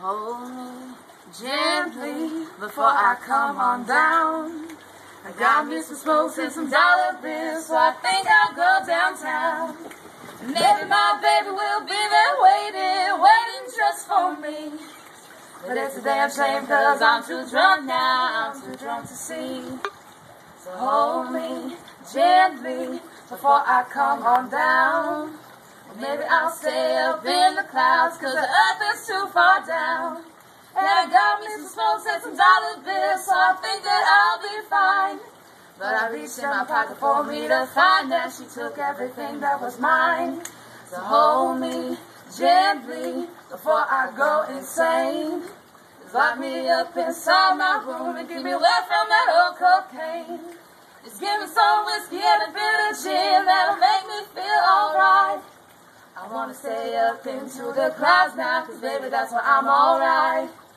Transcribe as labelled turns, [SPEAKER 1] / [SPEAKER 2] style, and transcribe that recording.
[SPEAKER 1] Hold me gently before I come on down. I got me some smokes and some dollar bills, so I think I'll go downtown. Maybe my baby will be there waiting just for me. But it's a damn shame, cause I'm too drunk now, I'm too drunk to see. So hold me gently before I come on down. Or maybe I'll stay up in the clouds, cause the earth is too far down. And I got me some smokes and some dollar bills, so I think that I'll be fine. But I reached in my pocket for me to find that she took everything that was mine. So hold me gently before I go insane. Just lock me up inside my room and keep me away from that old cocaine. Just give me some whiskey and a bit of gin, that'll make me feel alright. I wanna stay up into the clouds now, cause baby that's where I'm alright.